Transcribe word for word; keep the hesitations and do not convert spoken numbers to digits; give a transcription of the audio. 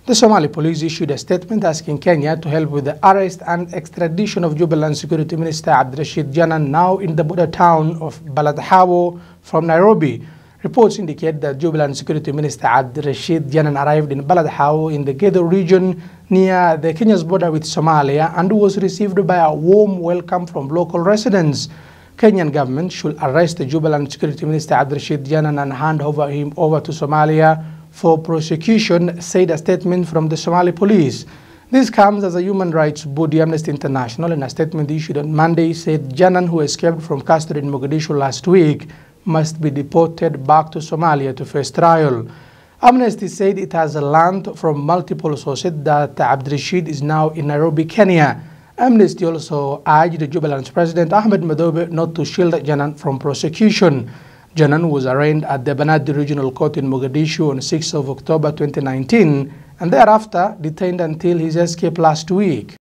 The Somali police issued a statement asking Kenya to help with the arrest and extradition of Jubaland Security Minister Abdirashid Janan, now in the border town of Balad Hawo from Nairobi. Reports indicate that Jubaland Security Minister Abdirashid Janan arrived in Balad Hawo in the Gedo region near the Kenya's border with Somalia and was received by a warm welcome from local residents. Kenyan government should arrest the Jubaland Security Minister Abdirashid Janan and hand over him over to Somalia for prosecution, said a statement from the Somali police. This comes as a human rights body, Amnesty International, in a statement issued on Monday, said Janan, who escaped from custody in Mogadishu last week, must be deported back to Somalia to face trial. Amnesty said it has learned from multiple sources that Abdirashid is now in Nairobi, Kenya. Amnesty also urged the Jubaland's President Ahmed Madobe not to shield Janan from prosecution. Janan was arraigned at the Banadi Regional Court in Mogadishu on sixth of October twenty nineteen and thereafter detained until his escape last week.